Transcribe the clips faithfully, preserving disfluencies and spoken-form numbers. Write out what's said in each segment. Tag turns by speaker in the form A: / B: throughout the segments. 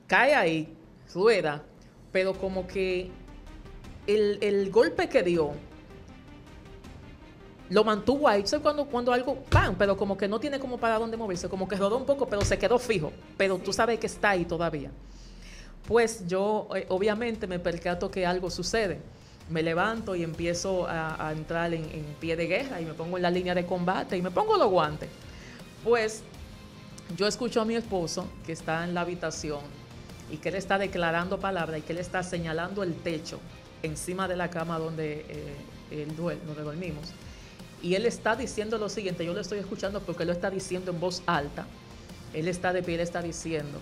A: cae ahí, rueda, pero como que el, el golpe que dio lo mantuvo ahí. ¿Sabes cuando, cuando algo, ¡pam! Pero como que no tiene como para dónde moverse, como que rodó un poco, pero se quedó fijo. Pero tú sabes que está ahí todavía. Pues yo, eh, obviamente, me percato que algo sucede. Me levanto y empiezo a, a entrar en, en pie de guerra y me pongo en la línea de combate y me pongo los guantes. Pues yo escucho a mi esposo que está en la habitación y que él está declarando palabras y que él está señalando el techo encima de la cama donde, eh, él duerme, donde dormimos. Y él está diciendo lo siguiente, yo lo estoy escuchando porque él lo está diciendo en voz alta. Él está de pie, él está diciendo,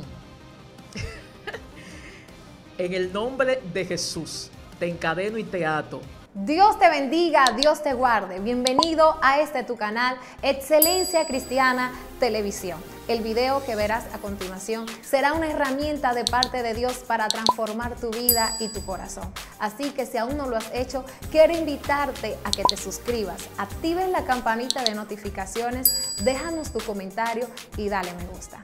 A: en el nombre de Jesús, te encadeno y te ato.
B: Dios te bendiga, Dios te guarde. Bienvenido a este tu canal, Excelencia Cristiana Televisión. El video que verás a continuación será una herramienta de parte de Dios para transformar tu vida y tu corazón. Así que si aún no lo has hecho, quiero invitarte a que te suscribas, actives la campanita de notificaciones, déjanos tu comentario y dale me gusta.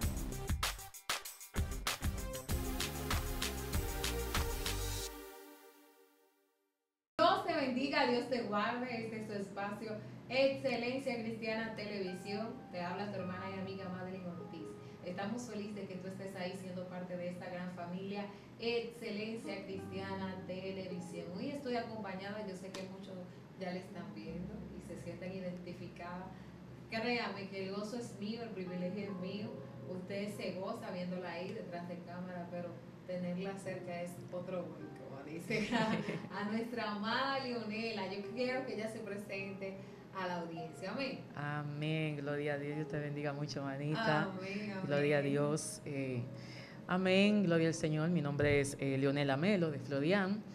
C: Dios te bendiga, Dios te guarde. Este es tu espacio, Excelencia Cristiana Televisión. Te habla tu hermana y amiga Madeline Ortiz. Estamos felices de que tú estés ahí siendo parte de esta gran familia, Excelencia Cristiana Televisión. Hoy estoy acompañada, yo sé que muchos ya le están viendo y se sienten identificados. Créame que el gozo es mío, el privilegio es mío. Usted se goza viéndola ahí detrás de cámara, pero tenerla cerca es otro gol, como dice a, a nuestra amada Leonela. Yo quiero que ella se presente a la audiencia. Amén.
A: Amén. Gloria a Dios. Dios te bendiga mucho, manita.
C: Amén, amén.
A: Gloria a Dios. Eh, amén. Gloria al Señor. Mi nombre es eh, Leonela Melo de Florian.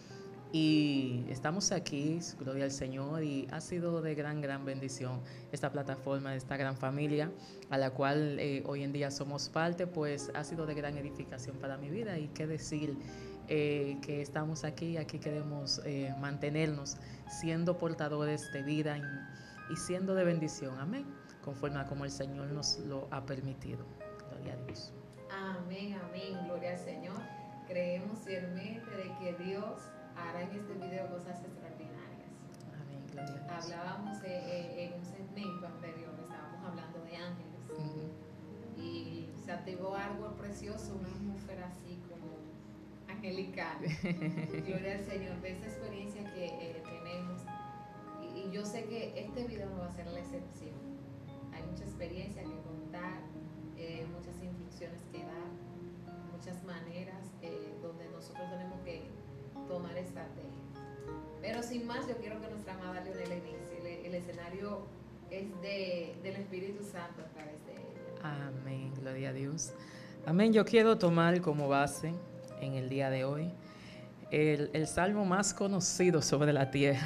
A: Y estamos aquí, gloria al Señor, y ha sido de gran, gran bendición esta plataforma, esta gran familia a la cual eh, hoy en día somos parte, pues ha sido de gran edificación para mi vida. Y qué decir eh, que estamos aquí, aquí queremos eh, mantenernos siendo portadores de vida y, y siendo de bendición, amén, conforme a como el Señor nos lo ha permitido. Gloria a Dios.
C: Amén, amén, gloria al Señor. Creemos fielmente de que Dios hará en este video cosas extraordinarias.
A: Amén, gloria a Dios.
C: Hablábamos eh, eh, en un segmento anterior, estábamos hablando de ángeles. Uh-huh. Y se activó algo precioso, una atmósfera así como angelical. Gloria al Señor, de esa experiencia que eh, tenemos. Y, y yo sé que este video no va a ser la excepción. Hay mucha experiencia que contar, eh, muchas instrucciones que dar, muchas maneras eh, donde nosotros tenemos que tomar estrategia. Pero sin más, yo quiero que nuestra amada Leonela inicie. El, el escenario es de, del Espíritu Santo a través de ella.
A: Amén, gloria a Dios. Amén, yo quiero tomar como base en el día de hoy el, el salmo más conocido sobre la tierra.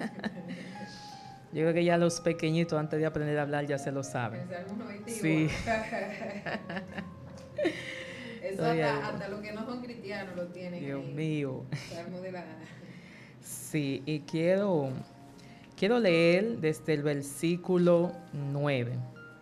A: Yo creo que ya los pequeñitos antes de aprender a hablar ya se lo saben.
C: El salmo noventa y uno.
A: Sí.
C: Eso hasta, hasta los que no son cristianos lo tienen.
A: Dios
C: ahí.
A: mío.
C: Salmo de la...
A: Sí, y quiero, quiero leer desde el versículo nueve.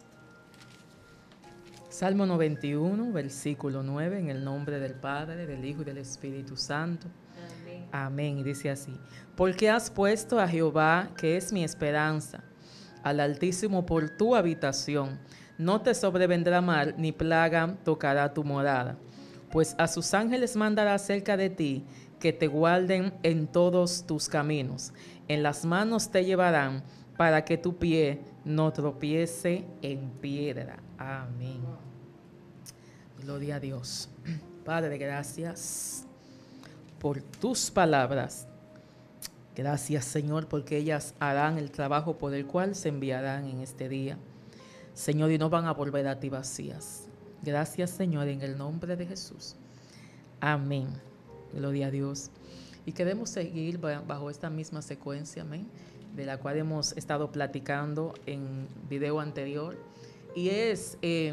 A: Salmo noventa y uno, versículo nueve, en el nombre del Padre, del Hijo y del Espíritu Santo.
C: Amén.
A: Amén. Y dice así: porque has puesto a Jehová, que es mi esperanza, al Altísimo por tu habitación. No te sobrevendrá mal, ni plaga tocará tu morada. Pues a sus ángeles mandará cerca de ti, que te guarden en todos tus caminos. En las manos te llevarán, para que tu pie no tropiece en piedra. Amén. Gloria a Dios. Padre, gracias por tus palabras. Gracias, Señor, porque ellas harán el trabajo por el cual se enviarán en este día. Señor, y no van a volver a ti vacías. Gracias, Señor, en el nombre de Jesús. Amén. Gloria a Dios. Y queremos seguir bajo esta misma secuencia, amén, de la cual hemos estado platicando en video anterior. Y es eh,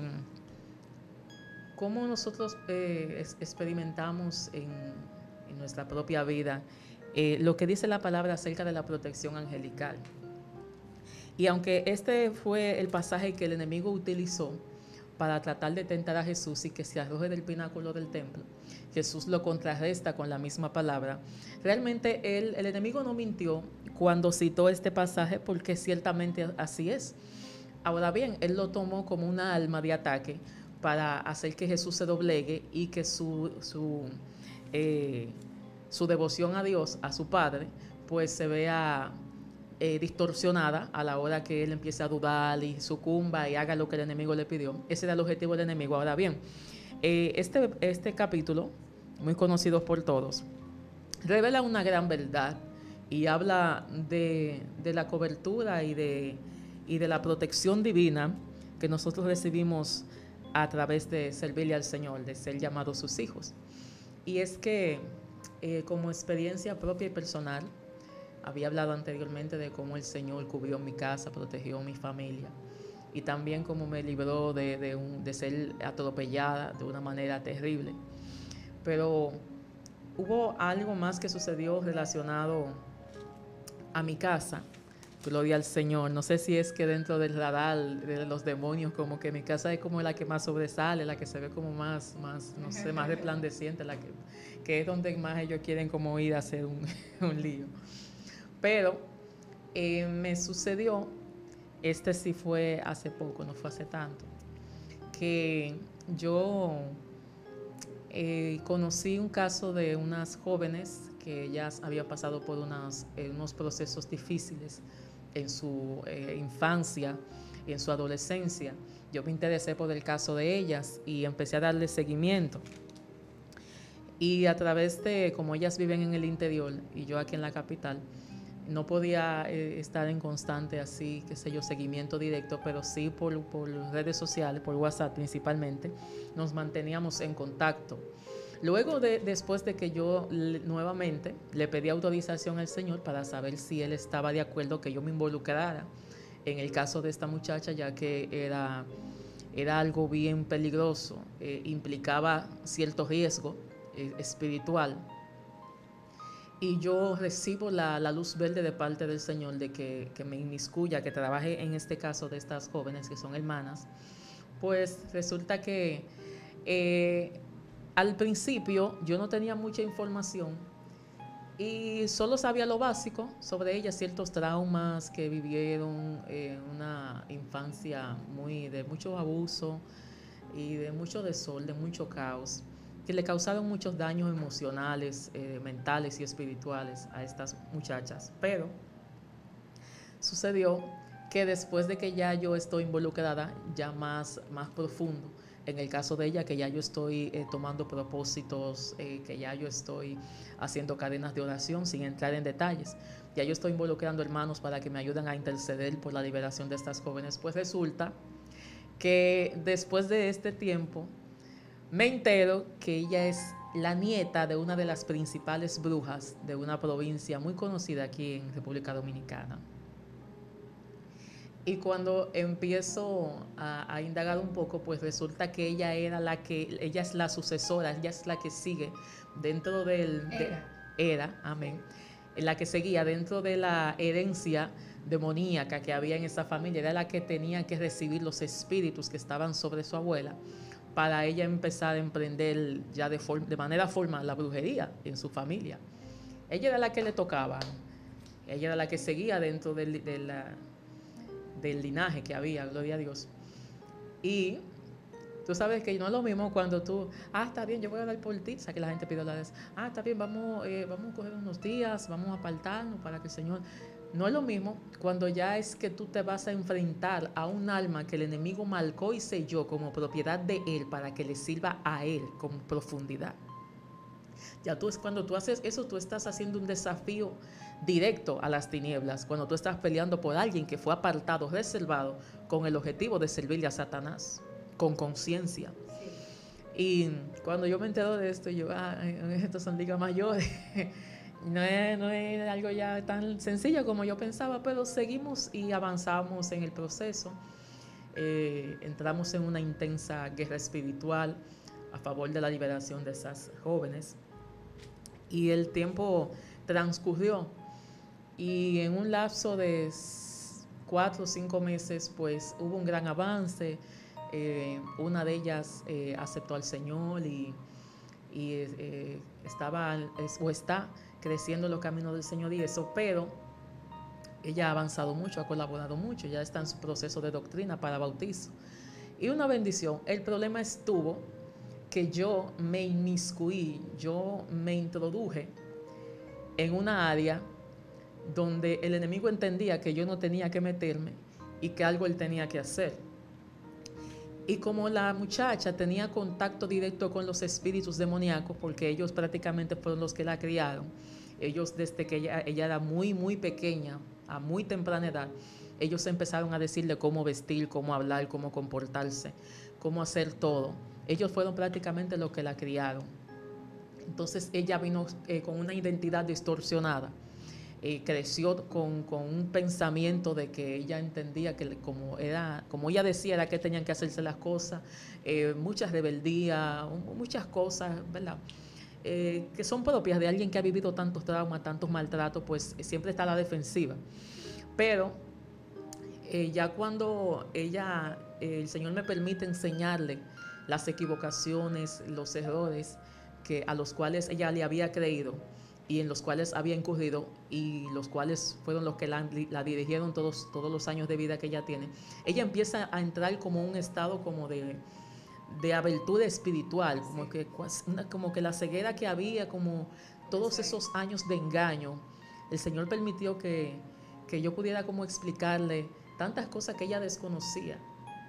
A: cómo nosotros eh, es, experimentamos en, en nuestra propia vida eh, lo que dice la palabra acerca de la protección angelical. Y aunque este fue el pasaje que el enemigo utilizó para tratar de tentar a Jesús y que se arroje del pináculo del templo. Jesús lo contrarresta con la misma palabra. Realmente él, el enemigo no mintió cuando citó este pasaje, porque ciertamente así es. Ahora bien, él lo tomó como una arma de ataque para hacer que Jesús se doblegue y que su, su, eh, su devoción a Dios, a su Padre, pues se vea eh, distorsionada a la hora que él empiece a dudar y sucumba y haga lo que el enemigo le pidió. Ese era el objetivo del enemigo. Ahora bien, eh, este, este capítulo, muy conocido por todos, revela una gran verdad y habla de, de la cobertura y de, y de la protección divina que nosotros recibimos a través de servirle al Señor, de ser llamados sus hijos. Y es que eh, como experiencia propia y personal, había hablado anteriormente de cómo el Señor cubrió mi casa, protegió mi familia, y también cómo me libró de, de, un, de ser atropellada de una manera terrible. Pero hubo algo más que sucedió relacionado a mi casa. Gloria al Señor. No sé si es que dentro del radar de los demonios, como que mi casa es como la que más sobresale, la que se ve como más, más no sé, más resplandeciente, la que, que es donde más ellos quieren como ir a hacer un, un lío. Pero eh, me sucedió, este sí fue hace poco, no fue hace tanto, que yo eh, conocí un caso de unas jóvenes que ellas habían pasado por unas, eh, unos procesos difíciles en su eh, infancia y en su adolescencia. Yo me interesé por el caso de ellas y empecé a darle seguimiento. Y a través de, como ellas viven en el interior y yo aquí en la capital, no podía eh, estar en constante así, qué sé yo, seguimiento directo, pero sí por, por redes sociales, por WhatsApp principalmente, nos manteníamos en contacto. Luego, de, después de que yo le, nuevamente le pedí autorización al Señor para saber si Él estaba de acuerdo que yo me involucrara en el caso de esta muchacha, ya que era, era algo bien peligroso, eh, implicaba cierto riesgo eh, espiritual. Y yo recibo la, la luz verde de parte del Señor de que, que me inmiscuya, que trabaje en este caso de estas jóvenes que son hermanas. Pues resulta que eh, al principio yo no tenía mucha información y solo sabía lo básico sobre ellas, ciertos traumas que vivieron, eh, una infancia muy de mucho abuso y de mucho desorden, mucho caos, que le causaron muchos daños emocionales, eh, mentales y espirituales a estas muchachas. Pero sucedió que después de que ya yo estoy involucrada, ya más, más profundo, en el caso de ella, que ya yo estoy eh, tomando propósitos, eh, que ya yo estoy haciendo cadenas de oración sin entrar en detalles, ya yo estoy involucrando hermanos para que me ayuden a interceder por la liberación de estas jóvenes, pues resulta que después de este tiempo, me entero que ella es la nieta de una de las principales brujas de una provincia muy conocida aquí en República Dominicana. Y cuando empiezo a, a indagar un poco, pues resulta que ella era la que, ella es la sucesora, ella es la que sigue dentro del... De,
C: Era.
A: era, amén. La que seguía dentro de la herencia demoníaca que había en esa familia, era la que tenía que recibir los espíritus que estaban sobre su abuela, para ella empezar a emprender ya de, forma, de manera formal la brujería en su familia. Ella era la que le tocaba, ella era la que seguía dentro del, de la, del linaje que había, gloria a Dios. Y tú sabes que no es lo mismo cuando tú, ah, está bien, yo voy a dar por ti, o sea, que la gente pide la vez, ah, está bien, vamos, eh, vamos a coger unos días, vamos a apartarnos para que el Señor... No es lo mismo cuando ya es que tú te vas a enfrentar a un alma que el enemigo marcó y selló como propiedad de él para que le sirva a él con profundidad. Ya tú es cuando tú haces eso, tú estás haciendo un desafío directo a las tinieblas, cuando tú estás peleando por alguien que fue apartado, reservado, con el objetivo de servirle a Satanás, con conciencia. Sí. Y cuando yo me entero de esto, yo, ah, estos son ligas mayores. No es, no es algo ya tan sencillo como yo pensaba, pero seguimos y avanzamos en el proceso. Eh, entramos en una intensa guerra espiritual a favor de la liberación de esas jóvenes. Y el tiempo transcurrió y en un lapso de cuatro o cinco meses pues hubo un gran avance. eh, una de ellas eh, aceptó al Señor y, y eh, estaba es, o está creciendo en los caminos del Señor y eso, pero ella ha avanzado mucho, ha colaborado mucho, ya está en su proceso de doctrina para bautizo. Y una bendición. El problema estuvo que yo me inmiscuí, yo me introduje en una área donde el enemigo entendía que yo no tenía que meterme y que algo él tenía que hacer. Y como la muchacha tenía contacto directo con los espíritus demoníacos, porque ellos prácticamente fueron los que la criaron, ellos desde que ella, ella era muy, muy pequeña, a muy temprana edad, ellos empezaron a decirle cómo vestir, cómo hablar, cómo comportarse, cómo hacer todo. Ellos fueron prácticamente los que la criaron. Entonces ella vino eh, con una identidad distorsionada. Eh, creció con, con un pensamiento de que ella entendía que como, era, como ella decía era que tenían que hacerse las cosas, eh, mucha rebeldía, muchas cosas, ¿verdad? Eh, que son propias de alguien que ha vivido tantos traumas, tantos maltratos, pues siempre está a la defensiva. Pero eh, ya cuando ella, eh, el Señor me permite enseñarle las equivocaciones, los errores que, a los cuales ella le había creído y en los cuales había incurrido y los cuales fueron los que la, la dirigieron todos, todos los años de vida que ella tiene, ella empieza a entrar como un estado como de, de abertura espiritual, como que, como que la ceguera que había, como todos esos años de engaño, el Señor permitió que, que yo pudiera como explicarle tantas cosas que ella desconocía.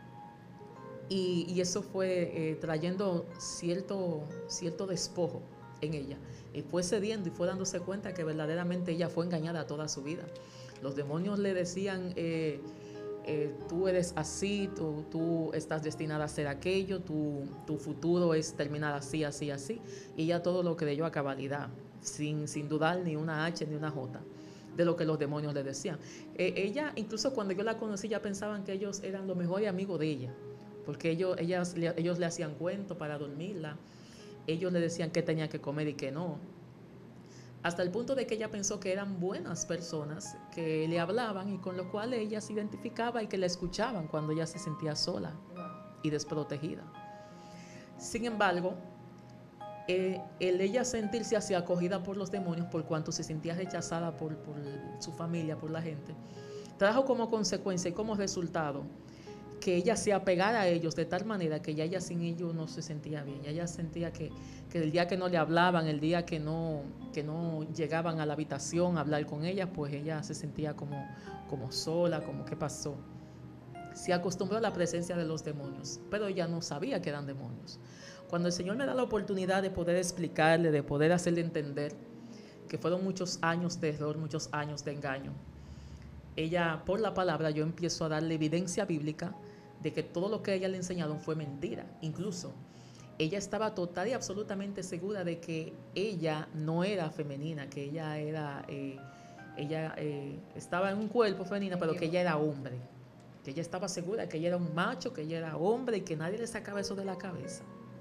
A: Y, y eso fue eh, trayendo cierto, cierto despojo en ella. Y fue cediendo y fue dándose cuenta que verdaderamente ella fue engañada toda su vida. Los demonios le decían, eh, eh, tú eres así, tú, tú estás destinada a ser aquello, tu, tu futuro es terminar así, así, así. Y ella todo lo creyó a cabalidad, sin, sin dudar ni una H ni una J de lo que los demonios le decían. Eh, ella, incluso cuando yo la conocí, ya pensaban que ellos eran los mejores amigos de ella, porque ellos, ellas, ellos le hacían cuentos para dormirla, ellos le decían qué tenía que comer y qué no, hasta el punto de que ella pensó que eran buenas personas que le hablaban y con lo cual ella se identificaba y que la escuchaban cuando ella se sentía sola y desprotegida. Sin embargo, eh, el ella sentirse así acogida por los demonios por cuanto se sentía rechazada por, por su familia, por la gente, trajo como consecuencia y como resultado que ella se apegara a ellos de tal manera que ya ella sin ellos no se sentía bien. Ya ella sentía que, que el día que no le hablaban, el día que no, que no llegaban a la habitación a hablar con ella, pues ella se sentía como, como sola, como ¿qué pasó? Se acostumbró a la presencia de los demonios, pero ella no sabía que eran demonios. Cuando el Señor me da la oportunidad de poder explicarle, de poder hacerle entender que fueron muchos años de error, muchos años de engaño, ella, por la palabra, yo empiezo a darle evidencia bíblica de que todo lo que ella le enseñaron fue mentira. Incluso, ella estaba total y absolutamente segura de que ella no era femenina, que ella era, eh, ella eh, estaba en un cuerpo femenino, pero que ella era hombre. Que ella estaba segura que ella era un macho, que ella era hombre y que nadie le sacaba eso de la cabeza.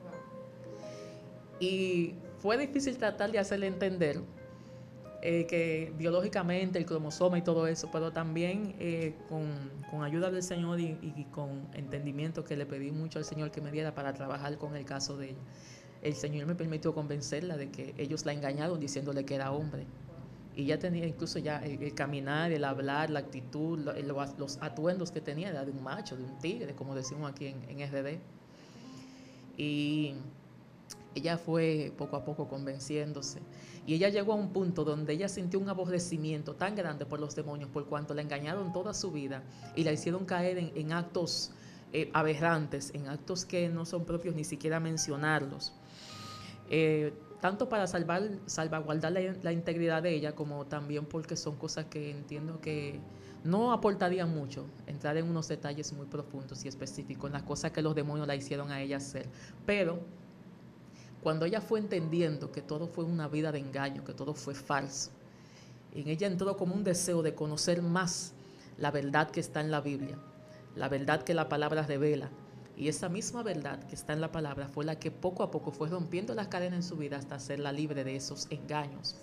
A: Y fue difícil tratar de hacerle entender Eh, que biológicamente el cromosoma y todo eso, pero también eh, con, con ayuda del Señor y, y con entendimiento que le pedí mucho al Señor que me diera para trabajar con el caso de ella, el Señor me permitió convencerla de que ellos la engañaron diciéndole que era hombre. Y ella tenía incluso ya el, el caminar, el hablar, la actitud, los, los atuendos que tenía era de un macho, de un tigre, como decimos aquí en, en R D. Y ella fue poco a poco convenciéndose. Y ella llegó a un punto donde ella sintió un aborrecimiento tan grande por los demonios, por cuanto la engañaron toda su vida y la hicieron caer en, en actos eh, aberrantes, en actos que no son propios ni siquiera mencionarlos. Eh, tanto para salvar, salvaguardar la, la integridad de ella, como también porque son cosas que entiendo que no aportarían mucho, entrar en unos detalles muy profundos y específicos, en las cosas que los demonios la hicieron a ella hacer. Pero cuando ella fue entendiendo que todo fue una vida de engaño, que todo fue falso, en ella entró como un deseo de conocer más la verdad que está en la Biblia, la verdad que la palabra revela. Y esa misma verdad que está en la palabra fue la que poco a poco fue rompiendo las cadenas en su vida hasta hacerla libre de esos engaños.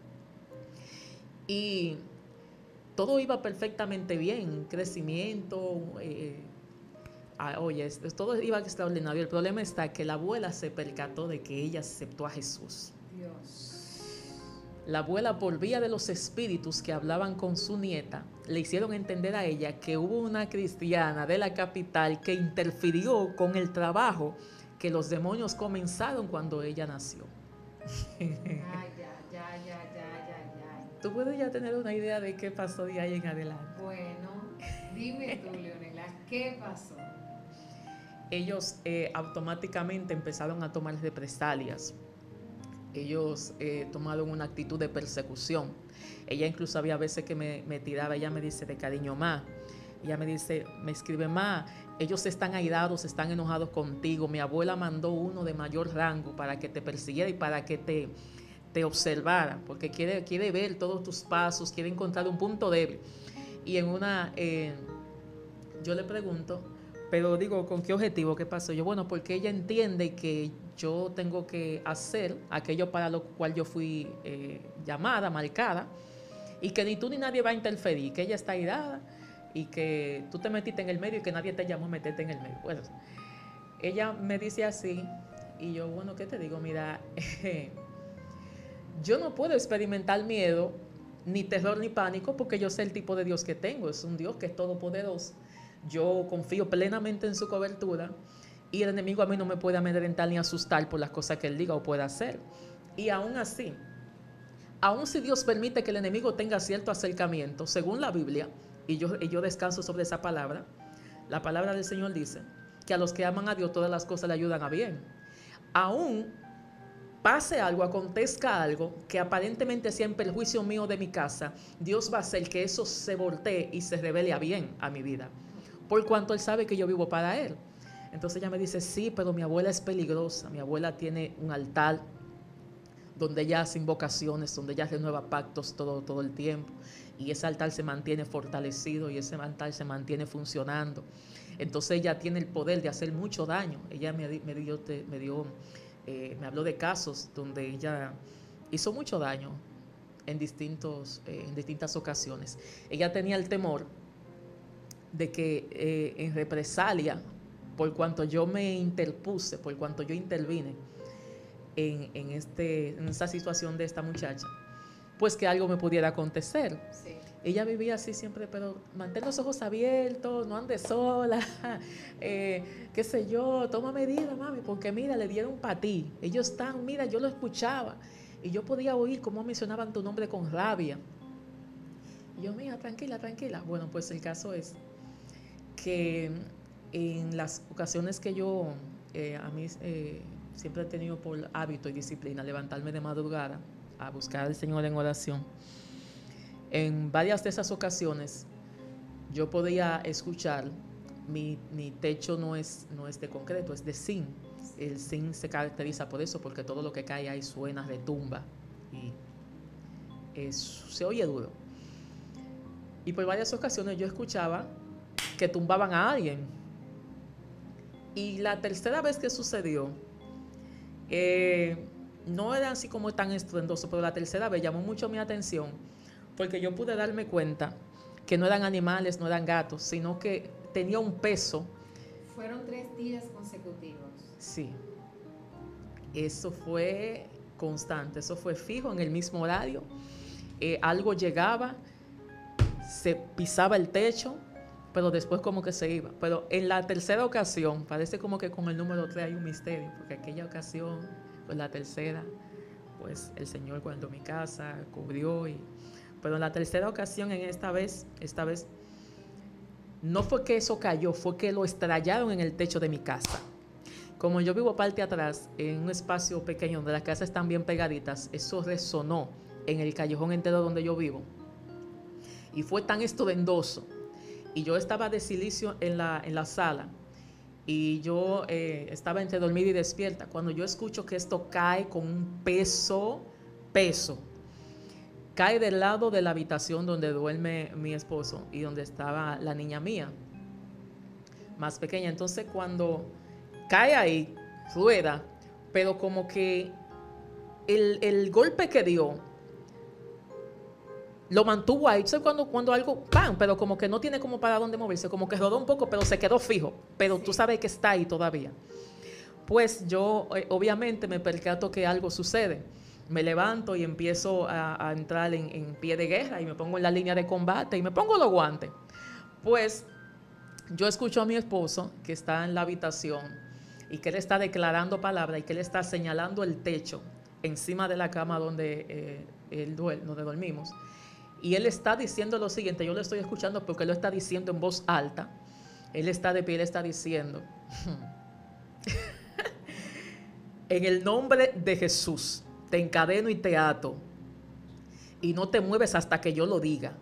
A: Y todo iba perfectamente bien, crecimiento, eh, ah, oye, esto, todo iba extraordinario. El problema está que la abuela se percató de que ella aceptó a Jesús.
C: Dios.
A: La abuela, por vía de los espíritus que hablaban con su nieta, le hicieron entender a ella que hubo una cristiana de la capital que interfirió con el trabajo que los demonios comenzaron cuando ella nació.
C: Ay, ya, ya, ya, ya, ya, ya.
A: Tú puedes ya tener una idea de qué pasó de ahí en adelante.
C: Bueno, dime tú, Leonela, ¿qué pasó?
A: Ellos eh, automáticamente empezaron a tomar represalias. Ellos eh, tomaron una actitud de persecución. Ella incluso había veces que me, me tiraba, ella me dice de cariño, ma. Ella me dice, me escribe, ma, ellos están airados, están enojados contigo. Mi abuela mandó uno de mayor rango para que te persiguiera y para que te, te observara, porque quiere, quiere ver todos tus pasos, quiere encontrar un punto débil. Y en una, eh, yo le pregunto, pero digo, ¿con qué objetivo? ¿Qué pasó? Yo, bueno, porque ella entiende que yo tengo que hacer aquello para lo cual yo fui eh, llamada, marcada, y que ni tú ni nadie va a interferir, que ella está airada y que tú te metiste en el medio y que nadie te llamó a meterte en el medio. Bueno, ella me dice así, y yo, bueno, ¿qué te digo? Mira, yo no puedo experimentar miedo, ni terror, ni pánico, porque yo sé el tipo de Dios que tengo. Es un Dios que es todopoderoso. Yo confío plenamente en su cobertura y el enemigo a mí no me puede amedrentar ni asustar por las cosas que él diga o pueda hacer. Y aún así, aún si Dios permite que el enemigo tenga cierto acercamiento, según la Biblia, y yo, y yo descanso sobre esa palabra, la palabra del Señor dice que a los que aman a Dios todas las cosas le ayudan a bien. Aún pase algo, acontezca algo que aparentemente sea en perjuicio mío de mi casa, Dios va a hacer que eso se voltee y se revele a bien a mi vida, por cuanto Él sabe que yo vivo para Él. Entonces ella me dice, sí, pero mi abuela es peligrosa. Mi abuela tiene un altar donde ella hace invocaciones, donde ella renueva pactos todo, todo el tiempo. Y ese altar se mantiene fortalecido y ese altar se mantiene funcionando. Entonces ella tiene el poder de hacer mucho daño. Ella me, me dio, me, dio eh, me habló de casos donde ella hizo mucho daño en, distintos, eh, en distintas ocasiones. Ella tenía el temor de que eh, en represalia, por cuanto yo me interpuse, por cuanto yo intervine en, en, este, en esta situación de esta muchacha, pues que algo me pudiera acontecer.
C: Sí.
A: Ella vivía así siempre, pero mantén los ojos abiertos, no andes sola, eh, qué sé yo, toma medidas, mami, porque mira, le dieron para ti. Ellos están, mira, yo lo escuchaba y yo podía oír cómo mencionaban tu nombre con rabia. Y yo, mira, tranquila, tranquila. Bueno, pues el caso es que en las ocasiones que yo, eh, a mí eh, siempre he tenido por hábito y disciplina levantarme de madrugada a buscar al Señor en oración, en varias de esas ocasiones yo podía escuchar, mi, mi techo no es, no es de concreto, es de zinc. El zinc se caracteriza por eso, porque todo lo que cae ahí suena, retumba y es, se oye duro. Y por varias ocasiones yo escuchaba que tumbaban a alguien. Y la tercera vez que sucedió, eh, no era así como tan estruendoso, pero la tercera vez llamó mucho mi atención, porque yo pude darme cuenta que no eran animales, no eran gatos, sino que tenía un peso.
C: Fueron tres días consecutivos.
A: Sí. Eso fue constante, eso fue fijo en el mismo horario. Eh, algo llegaba, se pisaba el techo, pero después como que se iba. Pero en la tercera ocasión, parece como que con el número tres hay un misterio, porque aquella ocasión, pues la tercera, pues el Señor guardó mi casa, cubrió. Y, pero en la tercera ocasión, en esta vez, esta vez, no fue que eso cayó, fue que lo estrellaron en el techo de mi casa. Como yo vivo parte atrás, en un espacio pequeño donde las casas están bien pegaditas, eso resonó en el callejón entero donde yo vivo. Y fue tan estruendoso. Y yo estaba de silicio en la, en la sala. Y yo eh, estaba entre dormida y despierta. Cuando yo escucho que esto cae con un peso, peso. Cae del lado de la habitación donde duerme mi esposo y donde estaba la niña mía, más pequeña. Entonces cuando cae ahí, rueda, pero como que el, el golpe que dio lo mantuvo ahí. ¿Sabes cuando, cuando algo, ¡pam! Pero como que no tiene como para dónde moverse, como que rodó un poco, pero se quedó fijo. Pero sí, tú sabes que está ahí todavía. Pues yo, eh, obviamente, me percato que algo sucede. Me levanto y empiezo a, a entrar en, en pie de guerra y me pongo en la línea de combate y me pongo los guantes. Pues yo escucho a mi esposo que está en la habitación y que él está declarando palabra y que él está señalando el techo encima de la cama donde, eh, él duerme, donde dormimos. Y él está diciendo lo siguiente, yo lo estoy escuchando porque él lo está diciendo en voz alta. Él está de pie, él está diciendo, en el nombre de Jesús, te encadeno y te ato, y no te mueves hasta que yo lo diga.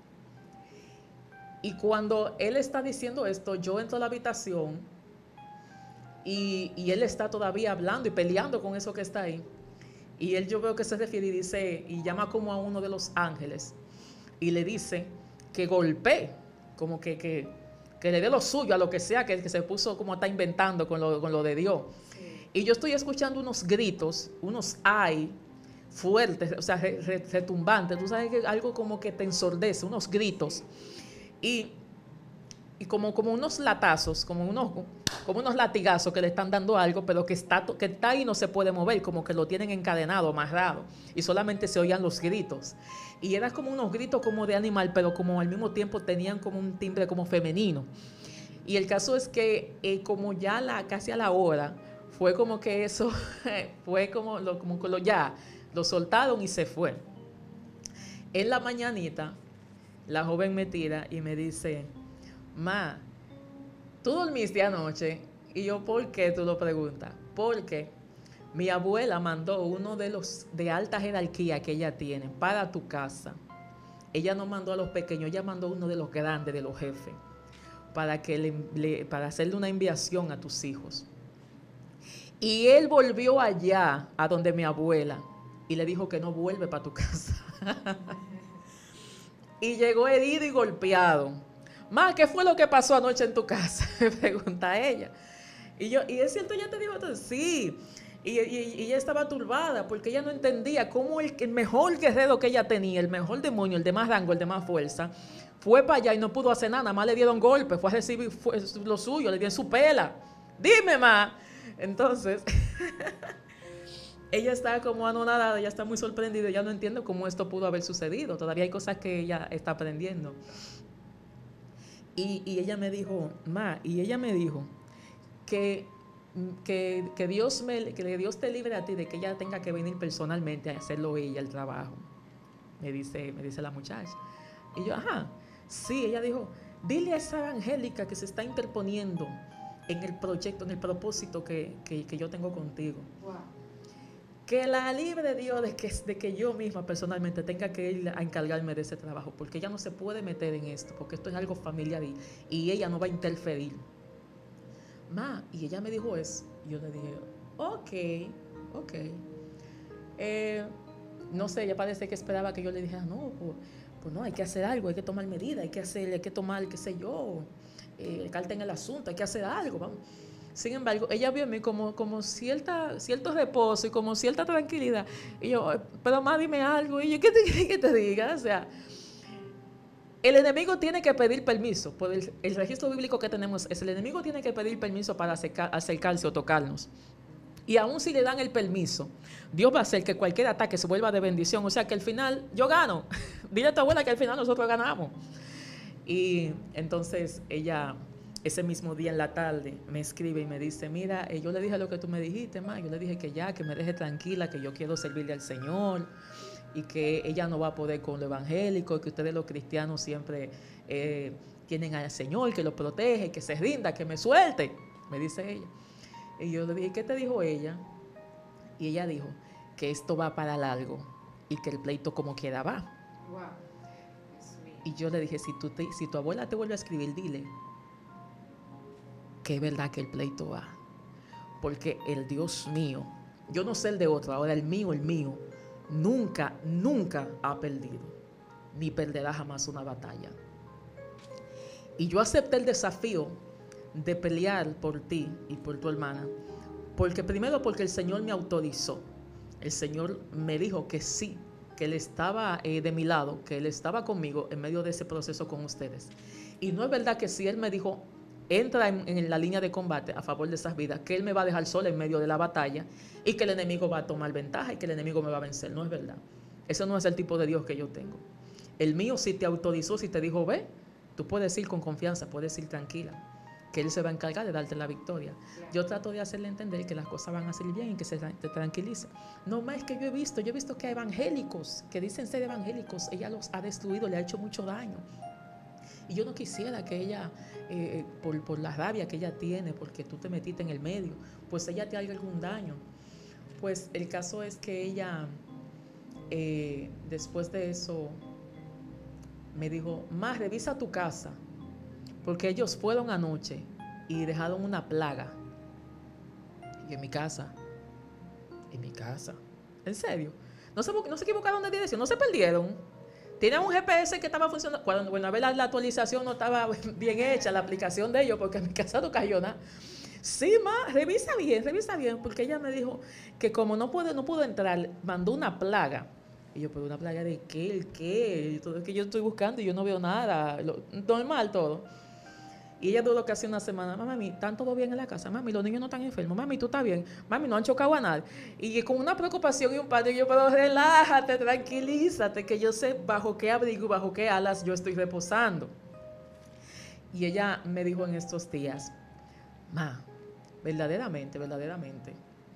A: Y cuando él está diciendo esto, yo entro a la habitación y, y él está todavía hablando y peleando con eso que está ahí. Y él, yo veo que se refiere y dice, y llama como a uno de los ángeles y le dice que golpee, como que, que, que le dé lo suyo a lo que sea, que, que se puso como está inventando con lo, con lo de Dios. Sí. Y yo estoy escuchando unos gritos, unos ay fuertes, o sea, re, re, retumbantes, tú sabes que algo como que te ensordece, unos gritos. Y, y como, como unos latazos, como unos, como unos latigazos que le están dando algo, pero que está, que está ahí y no se puede mover, como que lo tienen encadenado, amarrado, y solamente se oían los gritos. Y eran como unos gritos como de animal, pero como al mismo tiempo tenían como un timbre como femenino. Y el caso es que eh, como ya la, casi a la hora, fue como que eso, fue como, lo, como que lo, ya, lo soltaron y se fue. En la mañanita, la joven me tira y me dice, ma, ¿tú dormiste anoche? Y yo, ¿por qué tú lo preguntas? Porque mi abuela mandó uno de los de alta jerarquía que ella tiene para tu casa. Ella no mandó a los pequeños, ella mandó uno de los grandes, de los jefes, para, que le, le, para hacerle una enviación a tus hijos. Y él volvió allá, a donde mi abuela, y le dijo que no vuelve para tu casa. Y llegó herido y golpeado. Ma, ¿qué fue lo que pasó anoche en tu casa? Me pregunta ella. Y yo, ¿y es cierto? ¿Ya te dijo esto? Sí. Y, y, y ella estaba turbada porque ella no entendía cómo el, el mejor guerrero que ella tenía, el mejor demonio, el de más rango, el de más fuerza, fue para allá y no pudo hacer nada. Nada más le dieron golpes, fue a recibir fue lo suyo, le dieron su pela. Dime, ma. Entonces... ella está como anonadada, ella está muy sorprendida, ella no entiende cómo esto pudo haber sucedido. Todavía hay cosas que ella está aprendiendo. Y, y ella me dijo, ma, y ella me dijo que, que, que, Dios me, que Dios te libre a ti de que ella tenga que venir personalmente a hacerlo ella el trabajo. Me dice, me dice la muchacha. Y yo, ajá, sí, ella dijo, dile a esa Angélica que se está interponiendo en el proyecto, en el propósito que, que, que yo tengo contigo. Wow. Que la libre Dios de que, de que yo misma personalmente tenga que ir a encargarme de ese trabajo, porque ella no se puede meter en esto, porque esto es algo familiar y, y ella no va a interferir. Ma, y ella me dijo eso, y yo le dije, ok, ok. Eh, no sé, ella parece que esperaba que yo le dijera, no, pues, pues no, hay que hacer algo, hay que tomar medidas, hay que hacer, hay que tomar, qué sé yo, eh, carta en el asunto, hay que hacer algo, vamos. Sin embargo, ella vio en mí como, como cierta, cierto reposo y como cierta tranquilidad. Y yo, pero más dime algo. Y yo, ¿qué te quiere que te diga? O sea, el enemigo tiene que pedir permiso. Por el, el registro bíblico que tenemos es el enemigo tiene que pedir permiso para acercar, acercarse o tocarnos. Y aún si le dan el permiso, Dios va a hacer que cualquier ataque se vuelva de bendición. O sea, que al final yo gano. Dile a tu abuela que al final nosotros ganamos. Y entonces ella... ese mismo día en la tarde me escribe y me dice, mira, eh, yo le dije lo que tú me dijiste, ma, yo le dije que ya, que me deje tranquila, que yo quiero servirle al Señor y que ella no va a poder con lo evangélico, que ustedes los cristianos siempre eh, tienen al Señor, que lo protege, que se rinda, que me suelte, me dice ella. Y yo le dije, ¿qué te dijo ella? Y ella dijo que esto va para largo y que el pleito como quiera va. Wow. Y yo le dije, si, tú te, si tu abuela te vuelve a escribir, dile que es verdad que el pleito va, porque el Dios mío, yo no sé el de otro, ahora el mío, el mío, nunca, nunca ha perdido, ni perderá jamás una batalla. Y yo acepté el desafío de pelear por ti y por tu hermana, porque primero porque el Señor me autorizó, el Señor me dijo que sí, que Él estaba eh, de mi lado, que Él estaba conmigo en medio de ese proceso con ustedes. Y no es verdad que si Él me dijo, entra en, en la línea de combate a favor de esas vidas, que Él me va a dejar sola en medio de la batalla y que el enemigo va a tomar ventaja y que el enemigo me va a vencer. No es verdad. Ese no es el tipo de Dios que yo tengo. El mío sí te autorizó, sí te dijo, ve, tú puedes ir con confianza, puedes ir tranquila, que Él se va a encargar de darte la victoria. Yo trato de hacerle entender que las cosas van a salir bien y que se te tranquilice. No más que yo he visto, yo he visto que hay evangélicos que dicen ser evangélicos, ella los ha destruido, le ha hecho mucho daño. Y yo no quisiera que ella, eh, por, por la rabia que ella tiene, porque tú te metiste en el medio, pues ella te haga algún daño. Pues el caso es que ella, eh, después de eso, me dijo, Ma, revisa tu casa, porque ellos fueron anoche y dejaron una plaga. Y en mi casa, en mi casa, en serio, no se, no se equivocaron de dirección, no se perdieron. Tienen un G P S que estaba funcionando. Cuando, bueno, a ver, la, la actualización no estaba bien hecha, la aplicación de ellos, porque en mi casa no cayó nada. Sí, ma, revisa bien, revisa bien, porque ella me dijo que como no pudo, no pudo entrar, mandó una plaga. Y yo, pero una plaga de qué, el qué, todo es que yo estoy buscando y yo no veo nada, lo, normal todo. Y ella duró casi una semana, mami, ¿están todo bien en la casa? Mami, los niños no están enfermos, mami, tú estás bien, mami, no han chocado a nadie. Y con una preocupación y un padre, yo, pero relájate, tranquilízate, que yo sé bajo qué abrigo, bajo qué alas yo estoy reposando. Y ella me dijo en estos días, ma, verdaderamente, verdaderamente,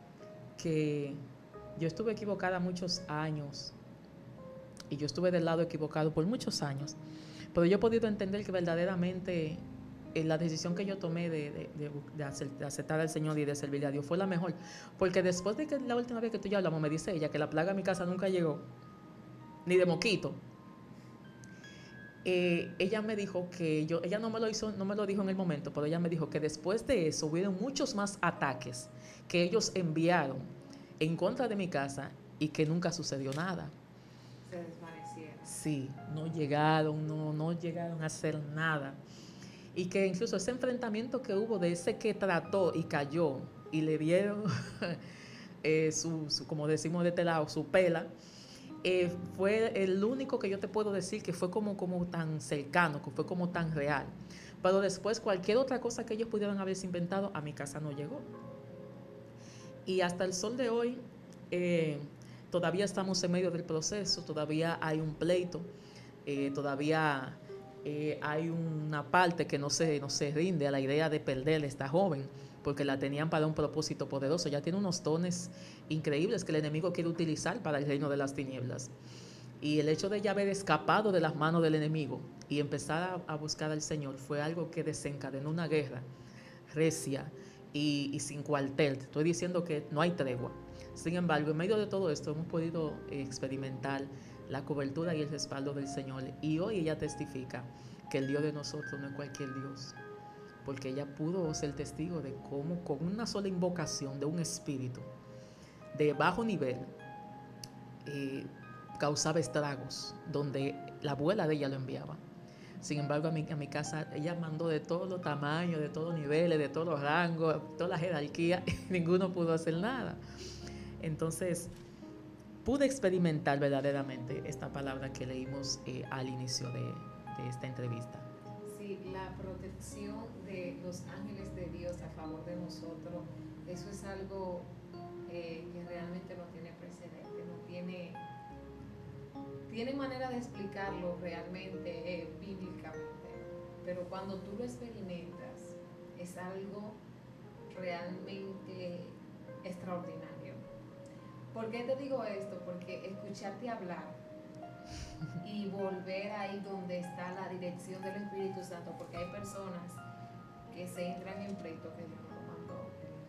A: que yo estuve equivocada muchos años, y yo estuve del lado equivocado por muchos años, pero yo he podido entender que verdaderamente eh, la decisión que yo tomé de, de, de, de, hacer, de aceptar al Señor y de servirle a Dios fue la mejor, porque después de que la última vez que tú y yo hablamos, me dice ella que la plaga a mi casa nunca llegó, ni de moquito. Eh, ella me dijo que yo, ella no me lo hizo, no me lo dijo en el momento, pero ella me dijo que después de eso hubieron muchos más ataques que ellos enviaron en contra de mi casa y que nunca sucedió nada.
C: Se desvanecieron.
A: Sí, no llegaron, no, no llegaron a hacer nada. Y que incluso ese enfrentamiento que hubo de ese que trató y cayó y le dieron eh, su, su, como decimos de este lado, su pela, eh, fue el único que yo te puedo decir que fue como, como tan cercano, que fue como tan real. Pero después cualquier otra cosa que ellos pudieran haberse inventado, a mi casa no llegó. Y hasta el sol de hoy, eh, todavía estamos en medio del proceso, todavía hay un pleito, eh, todavía eh, hay una parte que no se, no se rinde a la idea de perder a esta joven, porque la tenían para un propósito poderoso. Ya tiene unos dones increíbles que el enemigo quiere utilizar para el reino de las tinieblas. Y el hecho de ella haber escapado de las manos del enemigo y empezar a, a buscar al Señor fue algo que desencadenó una guerra recia y, y sin cuartel. Te estoy diciendo que no hay tregua. Sin embargo, en medio de todo esto hemos podido eh, experimentar la cobertura y el respaldo del Señor. Y hoy ella testifica que el Dios de nosotros no es cualquier Dios, porque ella pudo ser testigo de cómo con una sola invocación de un espíritu de bajo nivel eh, causaba estragos donde la abuela de ella lo enviaba. Sin embargo, a mi, a mi casa ella mandó de todos los tamaños, de todos los niveles, de todos los rangos, toda la jerarquía, y ninguno pudo hacer nada. Entonces, pude experimentar verdaderamente esta palabra que leímos eh, al inicio de, de esta entrevista.
C: Sí, la protección de los ángeles de Dios a favor de nosotros, eso es algo eh, que realmente no tiene precedente, no tiene, tiene manera de explicarlo realmente eh, bíblicamente, pero cuando tú lo experimentas es algo realmente extraordinario. ¿Por qué te digo esto? Porque escucharte hablar y volver ahí donde está la dirección del Espíritu Santo, porque hay personas que se entran en pleito que Dios no lo mandó,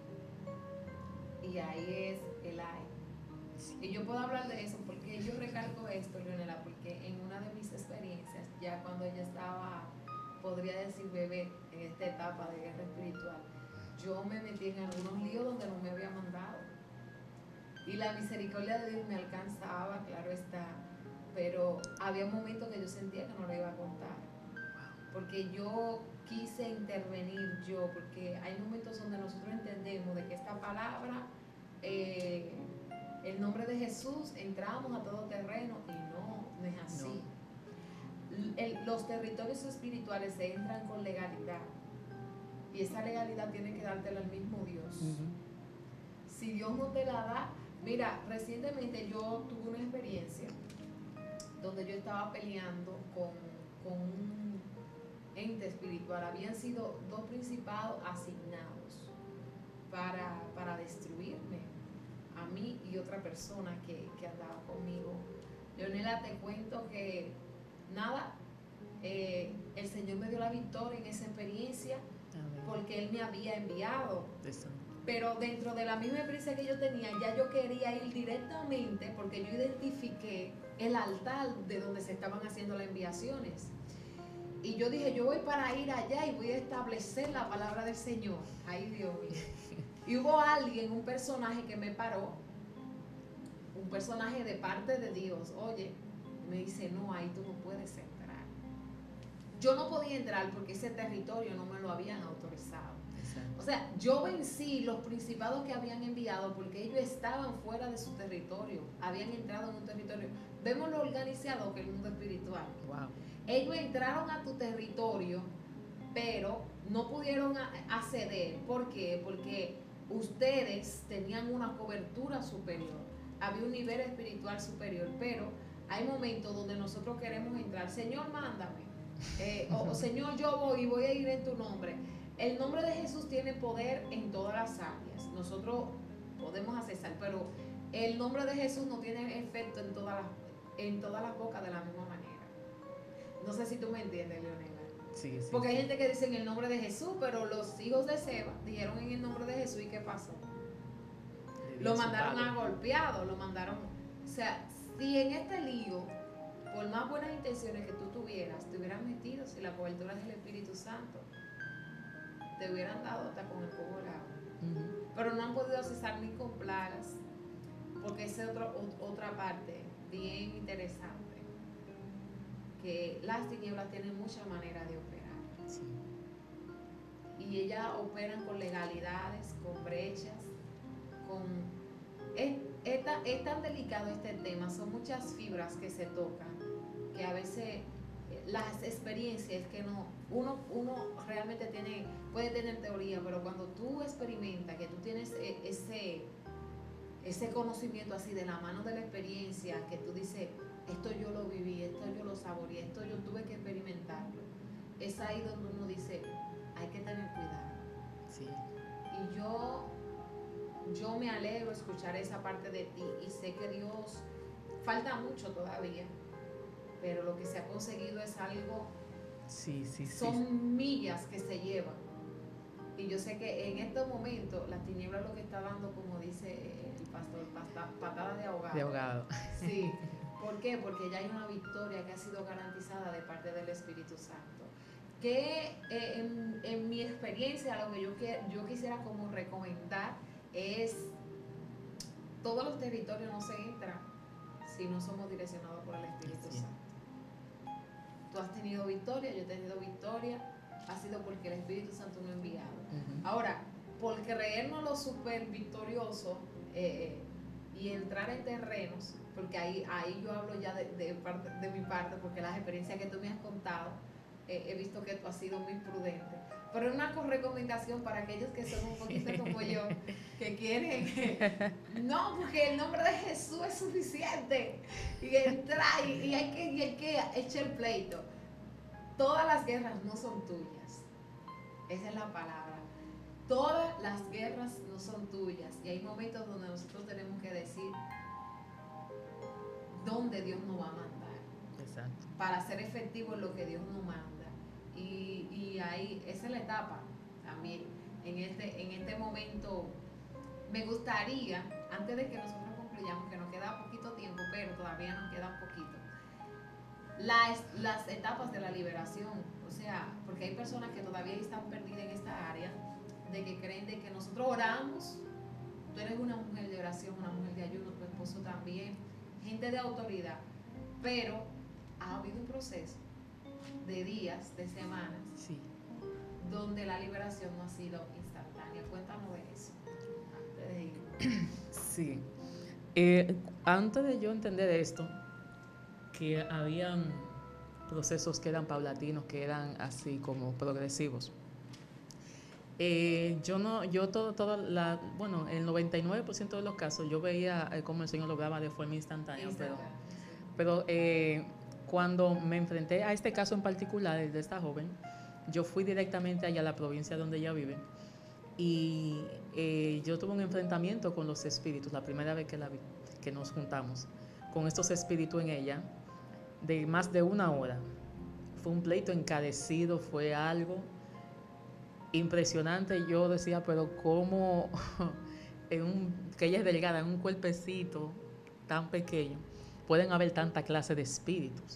C: y ahí es el ay. Y yo puedo hablar de eso porque yo recalco esto, Leonela, porque en una de mis experiencias, ya cuando ella estaba, podría decir bebé, en esta etapa de guerra espiritual, yo me metí en algunos líos donde no me había mandado. Y la misericordia de Dios me alcanzaba, claro está, pero había momentos que yo sentía que no le iba a contar, porque yo quise intervenir yo, porque hay momentos donde nosotros entendemos de que esta palabra eh, el nombre de Jesús entramos a todo terreno y no, no es así. No. El, los territorios espirituales se entran con legalidad y esa legalidad tiene que dártela el mismo Dios. Uh-huh. Si Dios no te la da, mira, recientemente yo tuve una experiencia donde yo estaba peleando con, con un ente espiritual. Habían sido dos principados asignados para, para destruirme a mí y otra persona que, que andaba conmigo. Leonela, te cuento que nada, eh, el Señor me dio la victoria en esa experiencia. Amén. Porque Él me había enviado. Eso. Pero dentro de la misma experiencia que yo tenía, ya yo quería ir directamente porque yo identifiqué el altar de donde se estaban haciendo las enviaciones. Y yo dije, yo voy para ir allá y voy a establecer la palabra del Señor. Ay, Dios mío. Y hubo alguien, un personaje que me paró, un personaje de parte de Dios. Oye, me dice, no, ahí tú no puedes entrar. Yo no podía entrar porque ese territorio no me lo habían autorizado. Exacto. O sea, yo vencí los principados que habían enviado porque ellos estaban fuera de su territorio, habían entrado en un territorio. Vemos lo organizado que es el mundo espiritual. Wow. Ellos entraron a tu territorio, pero no pudieron acceder. ¿Por qué? Porque ustedes tenían una cobertura superior, había un nivel espiritual superior, pero hay momentos donde nosotros queremos entrar. Señor, mándame. Eh, o, o Señor, yo voy y voy a ir en tu nombre. El nombre de Jesús tiene poder en todas las áreas. Nosotros podemos accesar, pero el nombre de Jesús no tiene efecto en todas las, en todas las bocas de la misma manera. No sé si tú me entiendes, Leonela.
A: Sí, sí,
C: porque
A: sí.
C: Hay gente que dice en el nombre de Jesús, pero los hijos de Seba dijeron en el nombre de Jesús, ¿y qué pasó? Lo mandaron a golpeado, lo mandaron. O sea, si en este lío, por más buenas intenciones que tú tuvieras, te hubieran metido, si la cobertura del Espíritu Santo, te hubieran dado hasta con el fuego del agua. Uh-huh. Pero no han podido cesar ni con plagas, porque esa es otro, otra parte bien interesante, que las tinieblas tienen muchas maneras de operar.
A: Sí.
C: Y ellas operan con legalidades, con brechas, con... Es, es, tan, es tan delicado este tema, son muchas fibras que se tocan, que a veces las experiencias que no, uno, uno realmente tiene, puede tener teoría, pero cuando tú experimentas, que tú tienes ese, ese conocimiento así de la mano de la experiencia, que tú dices, esto yo lo viví, esto yo lo saboreé, esto yo tuve que experimentarlo, es ahí donde uno dice, hay que tener cuidado.
A: Sí.
C: Y yo, yo me alegro de escuchar esa parte de ti y sé que Dios, falta mucho todavía, pero lo que se ha conseguido es algo,
A: sí, sí,
C: son
A: sí.
C: millas que se llevan. Y yo sé que en estos momentos la tiniebla lo que está dando, como dice el pastor, patada de ahogado.
A: De ahogado.
C: Sí. ¿Por qué? Porque ya hay una victoria que ha sido garantizada de parte del Espíritu Santo. Que eh, en, en mi experiencia, lo que yo, que, yo quisiera como recomendar es, todos los territorios no se entran si no somos direccionados por el Espíritu sí. Santo. Tú has tenido victoria, yo he tenido victoria, ha sido porque el Espíritu Santo no ha enviado. Uh-huh. Ahora, por creernos lo súper victorioso eh, y entrar en terrenos, porque ahí, ahí yo hablo ya de, de, parte, de mi parte, porque las experiencias que tú me has contado, eh, he visto que tú has sido muy prudente. Pero es una recomendación para aquellos que son un poquito como yo, que quieren, no, porque el nombre de Jesús es suficiente, y entrar, y, y, hay que, y hay que echar el pleito. Todas las guerras no son tuyas, esa es la palabra. Todas las guerras no son tuyas, y hay momentos donde nosotros tenemos que decir dónde Dios nos va a mandar.
A: Exacto.
C: Para ser efectivo en lo que Dios nos manda. Y, y ahí, esa es la etapa también. En este, en este momento, me gustaría, antes de que nosotros concluyamos, que nos queda poquito tiempo, pero todavía nos queda un poquito, las, las etapas de la liberación. O sea, porque hay personas que todavía están perdidas en esta área, de que creen de que nosotros oramos, tú eres una mujer de oración, una mujer de ayuno, tu esposo también, gente de autoridad, pero ha habido un proceso de días, de semanas,
A: sí.
C: donde la liberación no ha sido instantánea. Cuéntanos de eso, antes de ir.
A: Sí, Eh, antes de yo entender esto, que habían procesos que eran paulatinos, que eran así como progresivos. Eh, yo no, yo todo, todo la, bueno, el noventa y nueve por ciento de los casos yo veía eh, cómo el Señor lo obraba de forma instantánea, pero, pero eh, cuando me enfrenté a este caso en particular, el de esta joven, yo fui directamente allá a la provincia donde ella vive y eh, yo tuve un enfrentamiento con los espíritus, la primera vez que, la vi, que nos juntamos, con estos espíritus en ella, de más de una hora. Fue un pleito encarecido, fue algo impresionante. Yo decía, pero cómo en un, que ella es delgada, en un cuerpecito tan pequeño, pueden haber tanta clase de espíritus.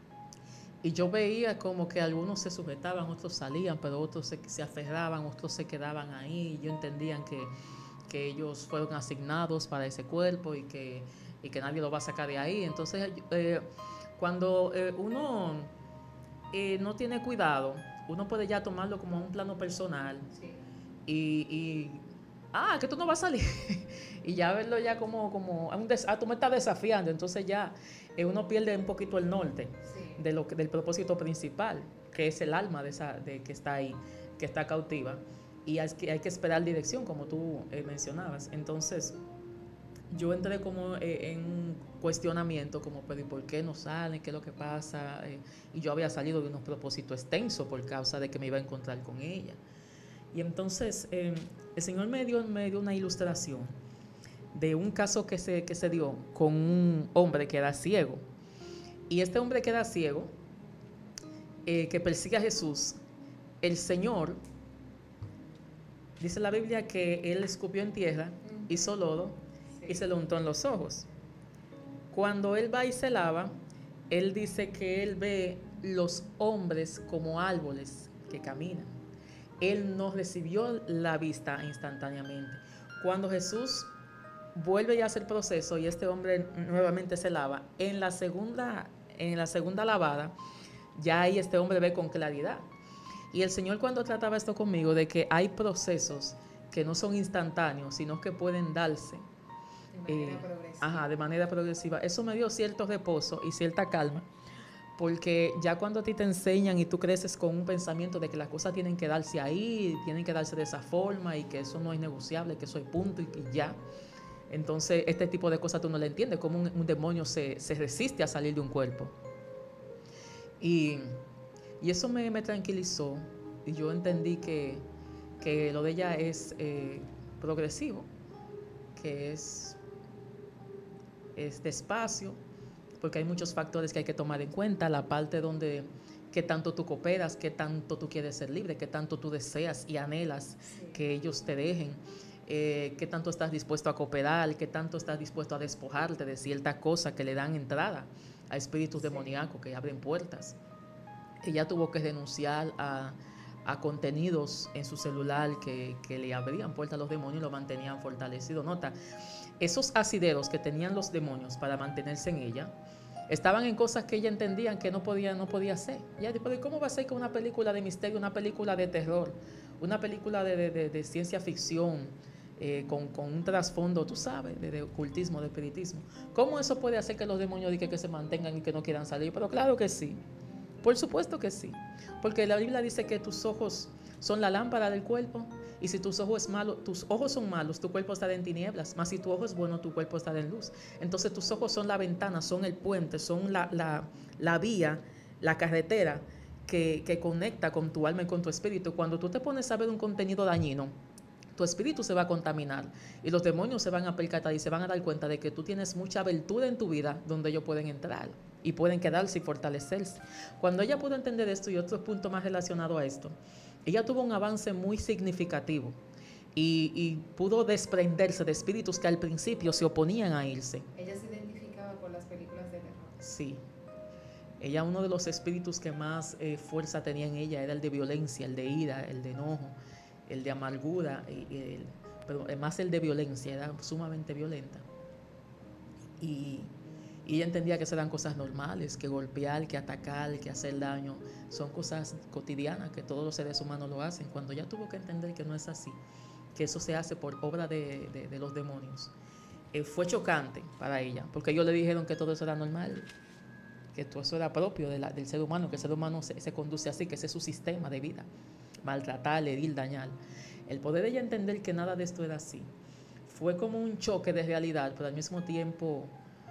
A: Y yo veía como que algunos se sujetaban, otros salían, pero otros se, se aferraban, otros se quedaban ahí. Y yo entendían que, que ellos fueron asignados para ese cuerpo y que, y que nadie lo va a sacar de ahí. Entonces, eh, cuando eh, uno eh, no tiene cuidado, uno puede ya tomarlo como un plano personal. Sí. y, y ah, que tú no vas a salir y ya verlo ya como, como un des, ah, tú me estás desafiando, entonces ya eh, uno pierde un poquito el norte. Sí. de lo, del propósito principal, que es el alma de esa, de, que está ahí, que está cautiva, y hay que, hay que esperar dirección, como tú eh, mencionabas. Entonces yo entré como eh, en un cuestionamiento, como, pero ¿y por qué no salen? ¿Qué es lo que pasa? Eh, y yo había salido de unos propósitos extensos por causa de que me iba a encontrar con ella. Y entonces eh, el Señor me dio, me dio una ilustración de un caso que se, que se dio con un hombre que era ciego. Y este hombre que era ciego, eh, que persigue a Jesús, el Señor, dice la Biblia que él escupió en tierra, hizo lodo, y se lo untó en los ojos. Cuando él va y se lava, él dice que él ve los hombres como árboles que caminan. Él no recibió la vista instantáneamente. Cuando Jesús vuelve y hace el proceso y este hombre nuevamente se lava, en la segunda, en la segunda lavada, ya ahí este hombre ve con claridad. Y el Señor, cuando trataba esto conmigo, de que hay procesos que no son instantáneos, sino que pueden darse de manera, eh, progresiva. Ajá, de manera progresiva. Eso me dio cierto reposo y cierta calma, porque ya cuando a ti te enseñan y tú creces con un pensamiento de que las cosas tienen que darse ahí, tienen que darse de esa forma y que eso no es negociable, que eso es punto y, y ya, entonces este tipo de cosas tú no le entiendes, como un, un demonio se, se resiste a salir de un cuerpo. Y, y eso me, me tranquilizó y yo entendí que, que lo de ella es eh, progresivo, que es, es despacio, porque hay muchos factores que hay que tomar en cuenta, la parte donde qué tanto tú cooperas, qué tanto tú quieres ser libre, qué tanto tú deseas y anhelas sí. que ellos te dejen, eh, qué tanto estás dispuesto a cooperar, qué tanto estás dispuesto a despojarte de ciertas cosas que le dan entrada a espíritus sí. demoníacos que abren puertas. Ella tuvo que renunciar a, a contenidos en su celular que, que le abrían puertas a los demonios y lo mantenían fortalecido. Nota, esos asideros que tenían los demonios para mantenerse en ella, estaban en cosas que ella entendía que no podía, no podía hacer. Ella dijo, ¿cómo va a ser que una película de misterio, una película de terror, una película de, de, de, de ciencia ficción, eh, con, con un trasfondo, tú sabes, de, de ocultismo, de espiritismo, cómo eso puede hacer que los demonios digan que se mantengan y que no quieran salir? Pero claro que sí, por supuesto que sí, porque la Biblia dice que tus ojos son la lámpara del cuerpo, y si tus ojos, es malo, tus ojos son malos, tu cuerpo estará en tinieblas, mas si tu ojo es bueno, tu cuerpo estará en luz. Entonces tus ojos son la ventana, son el puente, son la, la, la vía, la carretera que, que conecta con tu alma y con tu espíritu. Cuando tú te pones a ver un contenido dañino, tu espíritu se va a contaminar y los demonios se van a percatar y se van a dar cuenta de que tú tienes mucha abertura en tu vida donde ellos pueden entrar y pueden quedarse y fortalecerse. Cuando ella pudo entender esto y otros puntos más relacionados a esto, ella tuvo un avance muy significativo y, y pudo desprenderse de espíritus que al principio se oponían a irse.
C: Ella se identificaba con las películas de terror.
A: Sí. Ella, uno de los espíritus que más eh, fuerza tenía en ella era el de violencia, el de ira, el de enojo, el de amargura, y, y el, pero más el de violencia, era sumamente violenta. Y... Y ella entendía que esas eran cosas normales, que golpear, que atacar, que hacer daño, son cosas cotidianas que todos los seres humanos lo hacen. Cuando ella tuvo que entender que no es así, que eso se hace por obra de, de, de los demonios, eh, fue chocante para ella, porque ellos le dijeron que todo eso era normal, que todo eso era propio de la, del ser humano, que el ser humano se, se conduce así, que ese es su sistema de vida, maltratar, herir, dañar. El poder de ella entender que nada de esto era así, fue como un choque de realidad, pero al mismo tiempo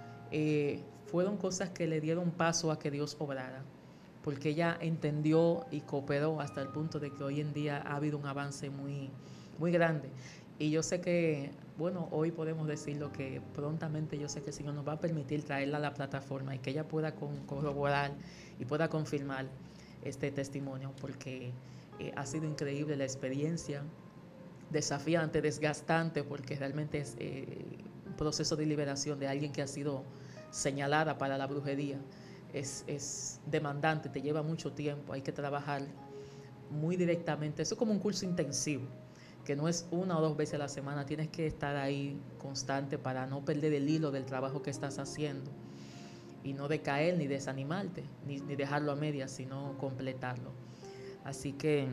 A: eh, fueron cosas que le dieron paso a que Dios obrara, porque ella entendió y cooperó hasta el punto de que hoy en día ha habido un avance muy, muy grande. Y yo sé que, bueno, hoy podemos decirlo que prontamente yo sé que el Señor nos va a permitir traerla a la plataforma y que ella pueda con, corroborar y pueda confirmar este testimonio, porque eh, ha sido increíble la experiencia, desafiante, desgastante, porque realmente es eh, un proceso de liberación de alguien que ha sido señalada para la brujería. Es, es demandante, te lleva mucho tiempo, hay que trabajar muy directamente. Eso es como un curso intensivo, que no es una o dos veces a la semana, tienes que estar ahí constante para no perder el hilo del trabajo que estás haciendo y no decaer ni desanimarte, ni, ni dejarlo a medias, sino completarlo. Así que,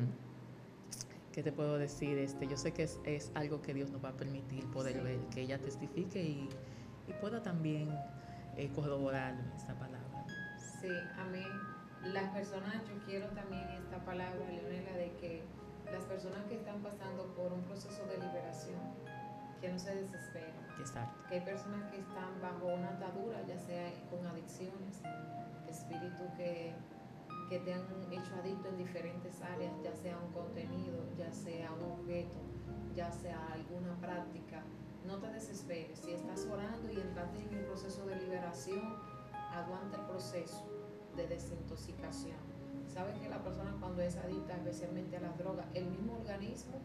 A: ¿qué te puedo decir? Este, yo sé que es, es algo que Dios nos va a permitir poder sí. ver, que ella testifique y, y pueda también eh, corroborar esta palabra.
C: Sí, amén. Las personas, yo quiero también esta palabra, Leonela, de que las personas que están pasando por un proceso de liberación, que no se desesperen.
A: Exacto.
C: Que hay personas que están bajo una atadura, ya sea con adicciones, espíritus que, que te han hecho adicto en diferentes áreas, ya sea un contenido, ya sea un objeto, ya sea alguna práctica. No te desesperes. Si estás orando y entraste en el proceso de liberación, aguanta el proceso de desintoxicación. Sabes que la persona cuando es adicta, especialmente a las drogas, el mismo organismo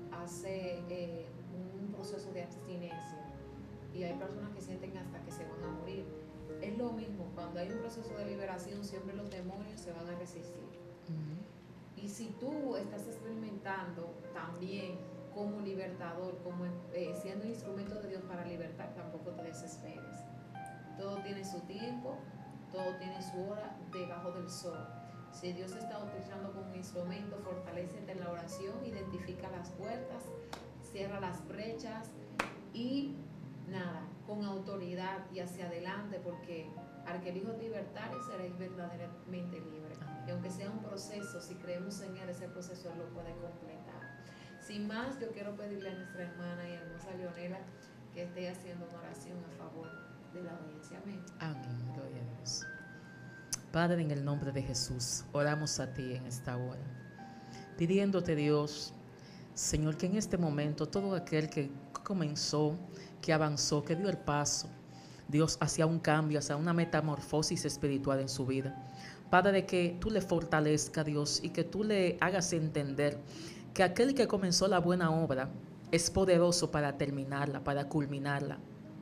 C: hace eh, un proceso de abstinencia y hay personas que sienten hasta que se van a morir. Es lo mismo, cuando hay un proceso de liberación, siempre los demonios se van a resistir. Uh-huh. Y si tú estás experimentando también como libertador, como eh, siendo instrumento de Dios para libertar, tampoco te desesperes. Todo tiene su tiempo, todo tiene su hora debajo del sol. Si Dios está utilizando como un instrumento, fortalécete en la oración, identifica las puertas, cierra las brechas y nada, con autoridad y hacia adelante, porque al que el Hijo libertare seréis verdaderamente libres. Y aunque sea un proceso, si creemos en Él, ese proceso Él lo puede completar. Sin más, yo quiero pedirle a nuestra hermana y hermosa Leonela que esté haciendo una oración a favor de la audiencia. Amén.
A: Amén, gloria a Dios. Padre, en el nombre de Jesús, oramos a ti en esta hora, pidiéndote, Dios, Señor, que en este momento todo aquel que comenzó, que avanzó, que dio el paso, Dios, hacia un cambio, hacia una metamorfosis espiritual en su vida, Padre, que tú le fortalezcas, Dios, y que tú le hagas entender que aquel que comenzó la buena obra es poderoso para terminarla, para culminarla.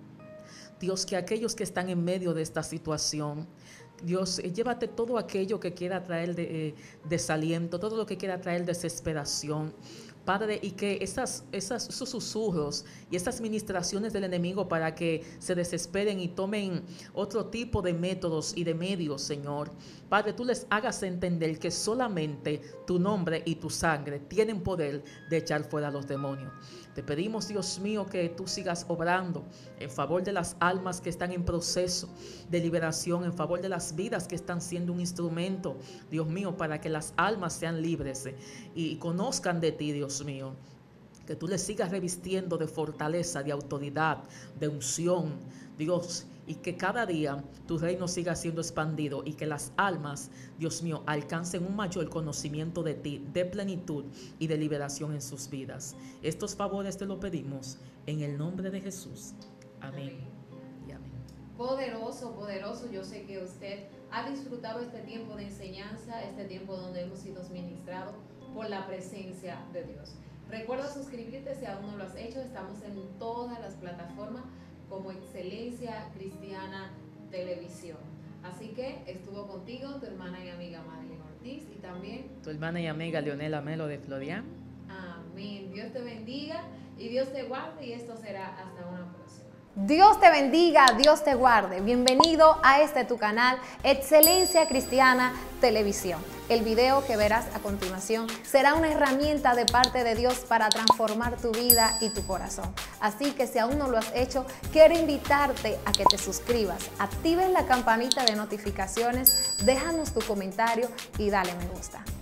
A: Dios, que aquellos que están en medio de esta situación, Dios, eh, llévate todo aquello que quiera traer de, eh, desaliento, todo lo que quiera traer desesperación, Padre, y que esas, esas, esos susurros y esas ministraciones del enemigo para que se desesperen y tomen otro tipo de métodos y de medios, Señor, Padre, tú les hagas entender que solamente tu nombre y tu sangre tienen poder de echar fuera a los demonios. Te pedimos, Dios mío, que tú sigas obrando en favor de las almas que están en proceso de liberación, en favor de las vidas que están siendo un instrumento, Dios mío, para que las almas sean libres eh, y conozcan de ti, Dios mío. Que tú les sigas revistiendo de fortaleza, de autoridad, de unción, Dios, y que cada día tu reino siga siendo expandido y que las almas, Dios mío, alcancen un mayor conocimiento de ti, de plenitud y de liberación en sus vidas. Estos favores te lo pedimos en el nombre de Jesús. Amén. Amén. Y amén.
C: Poderoso, poderoso. Yo sé que usted ha disfrutado este tiempo de enseñanza, este tiempo donde hemos sido ministrados por la presencia de Dios. Recuerda suscribirte si aún no lo has hecho. Estamos en todas las plataformas como Excelencia Cristiana Televisión. Así que estuvo contigo tu hermana y amiga Madeline Ortiz y también
A: tu hermana y amiga Leonela Melo de Florian.
C: Amén. Dios te bendiga y Dios te guarde, y esto será hasta una próxima.
B: Dios te bendiga, Dios te guarde. Bienvenido a este tu canal, Excelencia Cristiana Televisión. El video que verás a continuación será una herramienta de parte de Dios para transformar tu vida y tu corazón. Así que si aún no lo has hecho, quiero invitarte a que te suscribas, actives la campanita de notificaciones, déjanos tu comentario y dale me gusta.